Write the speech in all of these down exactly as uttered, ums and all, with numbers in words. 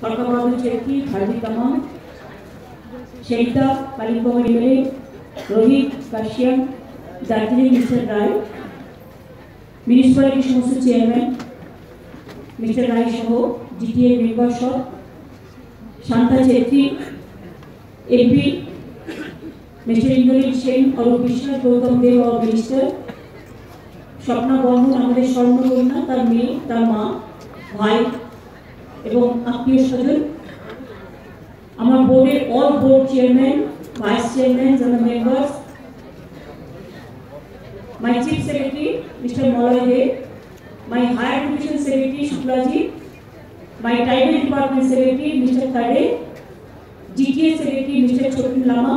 Kaka Babu Chetty, Hardik Tamam, Shelita, Kalimpo Emele, Rohit, Kashyap, Darjeeling Mister Rai, Municipality Council Chairman, Mister Rai Shaho, G T A Member Shop, Shanta Chetty, M P, Mister Indolil Sen, Arup Krishna Gautam Dev, our Minister, Shapna Bormon, আমাদের স্বর্ণকন্যা, তার মেয়ে, তার মা, ভাই এবং আত্মীয় স্বজন, আমার বোর্ডের all board chairman, vice chairman, জনাব members, my chief secretary Mister Molay Dev, my higher education secretary Shuklaji, my tribal department secretary Mister Kade, G T A secretary Mister Chotin Lama,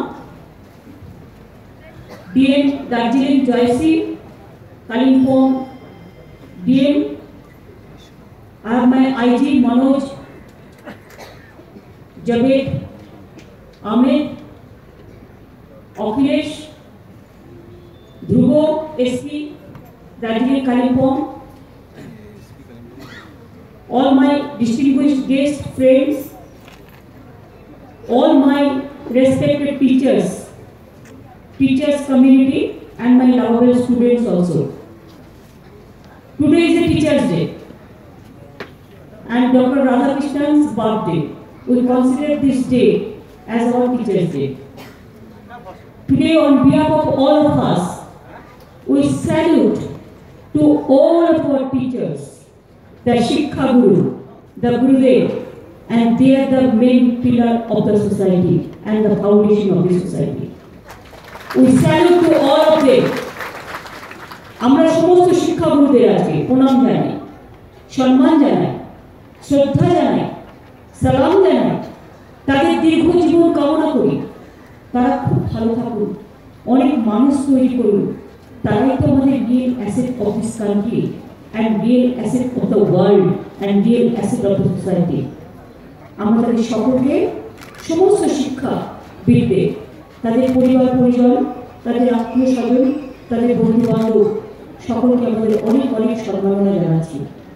D M Darjeeling Joyce, Kalimpong D M, I have my I G Manoj, Javed, Ahmed, Akhilesh, Dhruvo, S P, Darjeeling Kalimpong, all my distinguished guest friends, all my respected teachers, teachers community and my lovable students also. Today is a Teachers' Day and Doctor Radhakrishnan's birthday. We consider this day as our Teachers' Day. Today, on behalf of all of us, we salute to all of our teachers, the Shiksha Guru, the Gurudev, and they are the main pillar of the society and the foundation of the society. We salute to all of them. আমরা সমস্ত শিক্ষা গুরুদের আজকে প্রণাম জানাই, সম্মান জানাই, শ্রদ্ধা জানাই, সালাম জানাই, তাদের দীর্ঘ জীবন কামনা করি, তারা খুব ভালো থাকুন, অনেক মানুষ তৈরি করুন, তারাই তো আমাদের real asset of this country and real asset of the world and real asset of the society. আমরা তাদের সকলকে সমস্ত শিক্ষা বিদে, তাদের পরিবার পরিজন, তাদের আত্মীয় স্বজন, তাদের বন্ধু বান্ধব সকলকে আমাদের অনেক অনেক সম্মাননা জানাচ্ছি।